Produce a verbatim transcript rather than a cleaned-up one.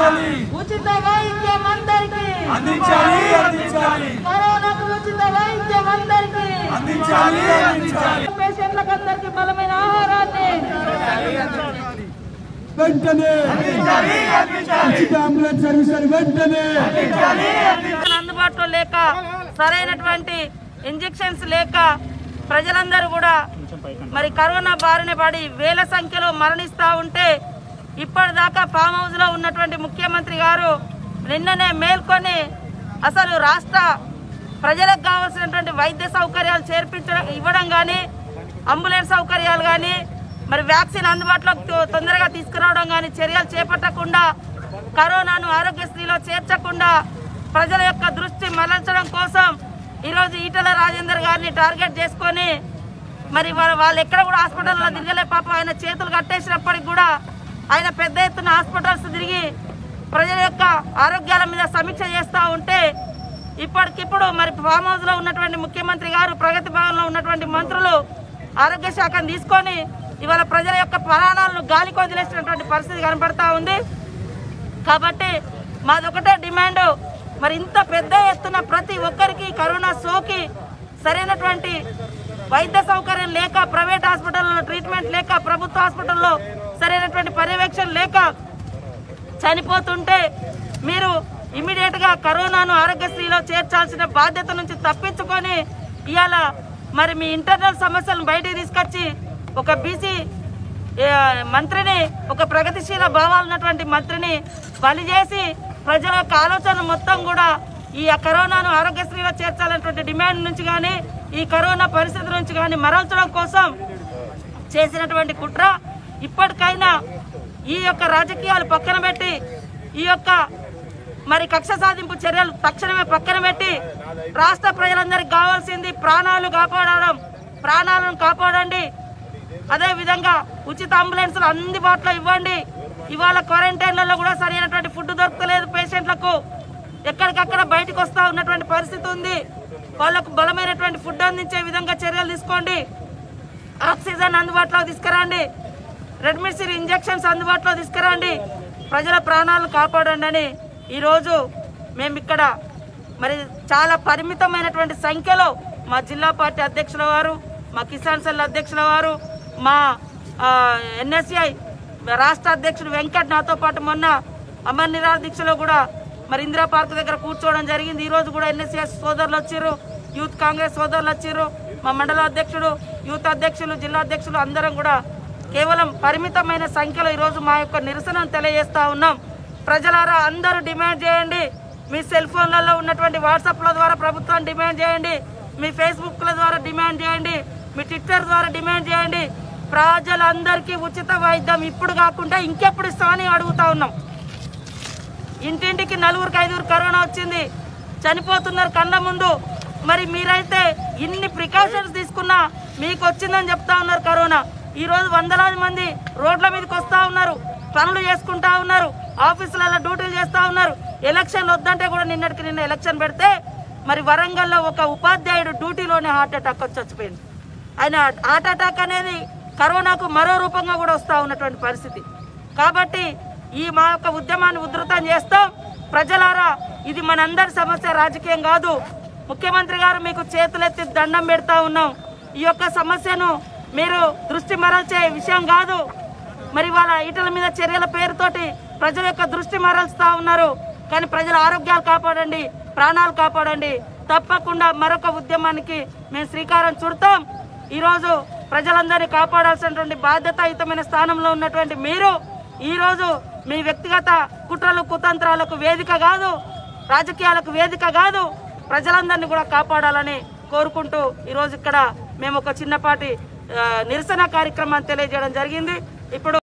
అందించాలి ఉచిత వైద్యం అందరికీ అందించాలి అందించాలి కరోనాకు ఉచిత వైద్యం అందరికీ అందించాలి అందించాలి పేషెంట్లకు అందరికీ బలమైన ఆహారాన్ని వెంటనే అందించాలి అందించాలి ఉచిత అంబులెన్స్ సర్వీస్ వెంటనే అందించాలి అందుబాటులో లేక సరైనటువంటి ఇంజెక్షన్స్ లేక ప్రజలందరూ కూడా మరి కరోనా బారిన పడి వేల సంఖ్యలో మరణిస్తూ ఉంటే ఇప్పటిదాకా ఫామ్ హౌస్ లో ఉన్నటువంటి ముఖ్యమంత్రి గారు నిన్ననే మేల్కొని అసలు రాష్ట్ర ప్రజలకు కావాల్సినటువంటి వైద్య సౌకర్యాలు చేర్పించడం ఇవ్వడం కానీ అంబులెన్స్ సౌకర్యాలు కానీ మరి వ్యాక్సిన్ అందుబాటులోకి తొందరగా తీసుకురావడం కానీ చర్యలు చేపట్టకుండా కరోనాను ఆరోగ్యశ్రీలో చేర్చకుండా ప్రజల యొక్క దృష్టి మరల్చడం కోసం ఈరోజు ఈటెల రాజేందర్ గారిని టార్గెట్ చేసుకొని మరి వాళ్ళు ఎక్కడ కూడా హాస్పిటల్లో తిరగలే పాపం ఆయన చేతులు కట్టేసినప్పటికి కూడా ఆయన పెద్ద ఎత్తున హాస్పిటల్స్ తిరిగి ప్రజల యొక్క ఆరోగ్యాల మీద సమీక్ష చేస్తూ ఉంటే ఇప్పటికిప్పుడు మరి ఫామ్ హౌస్ లో ఉన్నటువంటి ముఖ్యమంత్రి గారు ప్రగతి భవన్లో ఉన్నటువంటి మంత్రులు ఆరోగ్య శాఖను తీసుకొని ఇవాళ ప్రజల యొక్క ప్రాణాలను గాలికి వదిలేసినటువంటి పరిస్థితి కనబడతా ఉంది. కాబట్టి మాదొకటే డిమాండ్, మరి ఇంత పెద్ద ఎత్తున ప్రతి ఒక్కరికి కరోనా సోకి సరైనటువంటి వైద్య సౌకర్యం లేక ప్రైవేట్ హాస్పిటల్లో ట్రీట్మెంట్ లేక ప్రభుత్వ హాస్పిటల్లో సరైనటువంటి పర్యవేక్షణ లేక చనిపోతుంటే మీరు ఇమీడియట్ గా కరోనాను ఆరోగ్యశ్రీలో చేర్చాల్సిన బాధ్యత నుంచి తప్పించుకొని ఇవాళ మరి మీ ఇంటర్నల్ సమస్యలను బయటికి తీసుకొచ్చి ఒక బీసీ మంత్రిని ఒక ప్రగతిశీల భావాలు ఉన్నటువంటి మంత్రిని బలి చేసి ప్రజల యొక్క ఆలోచన మొత్తం కూడా ఈ కరోనాను ఆరోగ్యశ్రీలో చేర్చాలన్నటువంటి డిమాండ్ నుంచి కానీ ఈ కరోనా పరిస్థితి నుంచి కానీ మరల్చడం కోసం చేసినటువంటి కుట్ర ఇప్పటికైనా ఈ యొక్క రాజకీయాలు పక్కన పెట్టి ఈ యొక్క మరి కక్ష సాధింపు చర్యలు తక్షణమే పక్కన పెట్టి రాష్ట్ర ప్రజలందరికీ కావాల్సింది ప్రాణాలు కాపాడడం, ప్రాణాలను కాపాడండి. అదే విధంగా ఉచిత అంబులెన్స్లు అందుబాటులో ఇవ్వండి. ఇవాళ క్వారంటైన్లలో కూడా సరైనటువంటి ఫుడ్ దొరకలేదు పేషెంట్లకు, ఎక్కడికక్కడ బయటకు వస్తూ ఉన్నటువంటి పరిస్థితి ఉంది. వాళ్లకు బలమైనటువంటి ఫుడ్ అందించే విధంగా చర్యలు తీసుకోండి. ఆక్సిజన్ అందుబాటులో తీసుకురండి, రెడ్మిసిర్ ఇంజెక్షన్స్ అందుబాటులో తీసుకురండి, ప్రజల ప్రాణాలు కాపాడండి అని ఈరోజు మేము ఇక్కడ మరి చాలా పరిమితమైనటువంటి సంఖ్యలో మా జిల్లా పార్టీ అధ్యక్షుల వారు, మా కిసాన్ సెల్ అధ్యక్షుల వారు, మా ఎన్ఎస్ఐ రాష్ట్ర అధ్యక్షుడు వెంకట్ నాతో పాటు మొన్న అమర్ నిరాహార దీక్షలో కూడా మరి ఇందిరా పార్క్ దగ్గర కూర్చోవడం జరిగింది. ఈరోజు కూడా ఎన్ఎస్ఐ సోదరులు వచ్చారు, యూత్ కాంగ్రెస్ సోదరులు వచ్చారు, మా మండల అధ్యక్షుడు, యూత్ అధ్యక్షులు, జిల్లా అధ్యక్షులు అందరం కూడా కేవలం పరిమితమైన సంఖ్యలో ఈరోజు మా యొక్క నిరసనను తెలియజేస్తా ఉన్నాం. ప్రజలారా అందరూ డిమాండ్ చేయండి, మీ సెల్ ఫోన్లలో ఉన్నటువంటి వాట్సాప్ల ద్వారా ప్రభుత్వాన్ని డిమాండ్ చేయండి, మీ ఫేస్బుక్ల ద్వారా డిమాండ్ చేయండి, మీ ట్విట్టర్ ద్వారా డిమాండ్ చేయండి. ప్రజలందరికీ ఉచిత వైద్యం ఇప్పుడు కాకుండా ఇంకెప్పుడు ఇస్తామని అడుగుతా ఉన్నాం. ఇంటింటికి నలుగురికి ఐదుగురు కరోనా వచ్చింది, చనిపోతున్నారు కళ్ళ ముందు. మరి మీరైతే ఇన్ని ప్రికాషన్స్ తీసుకున్నా మీకు వచ్చిందని చెప్తా ఉన్నారు కరోనా. ఈ రోజు వందలాది మంది రోడ్ల మీదకి వస్తూ ఉన్నారు, పనులు చేసుకుంటా ఉన్నారు, ఆఫీసులలో డ్యూటీలు చేస్తూ ఉన్నారు. ఎలక్షన్లు వద్దంటే కూడా నిన్నటికి నిన్న ఎలక్షన్ పెడితే మరి వరంగల్లో ఒక ఉపాధ్యాయుడు డ్యూటీలోనే హార్ట్ అటాక్ వచ్చి చచ్చిపోయింది. ఆయన హార్ట్ అటాక్ అనేది కరోనాకు మరో రూపంగా కూడా వస్తూ ఉన్నటువంటి పరిస్థితి. కాబట్టి ఈ మా యొక్క ఉద్యమాన్ని ఉధృతం చేస్తాం. ప్రజలారా ఇది మనందరి సమస్య, రాజకీయం కాదు. ముఖ్యమంత్రి గారు మీకు చేతులెత్తి దండం పెడతా ఉన్నాం. ఈ యొక్క సమస్యను మీరు దృష్టి మరల్చే విషయం కాదు. మరి వాళ్ళ ఈటల మీద చర్యల పేరుతోటి ప్రజల యొక్క దృష్టి మరల్స్తా ఉన్నారు. కానీ ప్రజల ఆరోగ్యాలు కాపాడండి, ప్రాణాలు కాపాడండి. తప్పకుండా మరొక ఉద్యమానికి మేము శ్రీకారం చుడతాం. ఈరోజు ప్రజలందరినీ కాపాడాల్సినటువంటి బాధ్యతాయుతమైన స్థానంలో ఉన్నటువంటి మీరు ఈరోజు మీ వ్యక్తిగత కుట్రలు కుతంత్రాలకు వేదిక కాదు, రాజకీయాలకు వేదిక కాదు, ప్రజలందరినీ కూడా కాపాడాలని కోరుకుంటూ ఈరోజు ఇక్కడ మేము ఒక చిన్నపాటి నిరసన కార్యక్రమాన్ని తెలియజేయడం జరిగింది. ఇప్పుడు